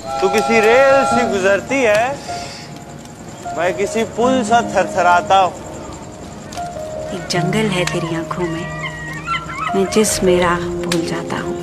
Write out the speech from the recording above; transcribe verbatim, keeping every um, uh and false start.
तू किसी रेल से गुजरती है, मैं किसी पुल सा थरथराता हूँ। एक जंगल है तेरी आंखों में, मैं जिस मेरा भूल जाता हूँ।